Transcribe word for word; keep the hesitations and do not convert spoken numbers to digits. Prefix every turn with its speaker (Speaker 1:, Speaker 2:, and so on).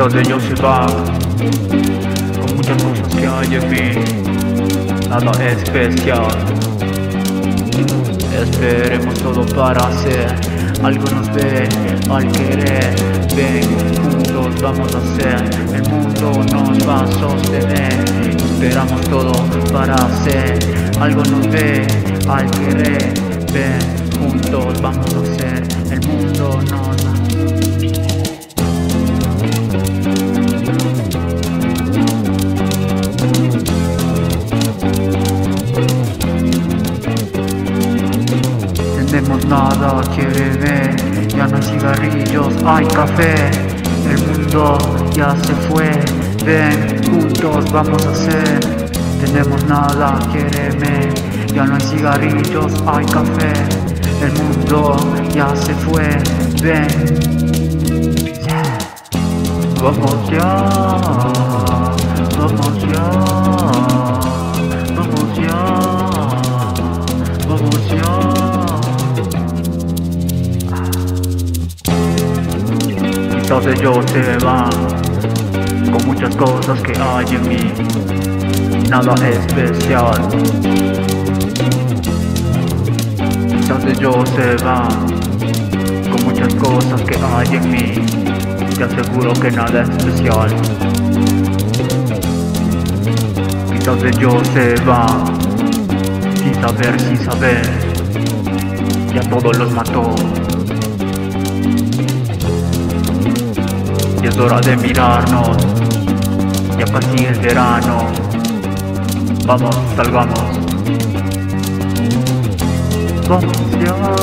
Speaker 1: Quizás ellos se van con muchas cosas que hay en mí, nada especial. Esperemos todo para hacer algo, nos ve al querer. Ven, juntos vamos a hacer, el mundo nos va a sostener. Esperamos todo para hacer algo, nos ve al querer. Ven, juntos vamos a hacer, el mundo nos va. Tenemos nada, quiere ver, ya no hay cigarrillos, hay café. El mundo ya se fue, ven, juntos vamos a hacer. Tenemos nada, quiere ver, ya no hay cigarrillos, hay café. El mundo ya se fue, ven, yeah. Vamos ya, vamos ya, vamos ya, vamos ya. Quizás ellos se van con muchas cosas que hay en mí, nada especial. Quizás ellos se van con muchas cosas que hay en mí, te aseguro que nada especial. Quizás ellos se van sin saber, sin saber, ya todos los mató. Y es hora de mirarnos, ya casi es verano. Vamos, salgamos. Vamos ya.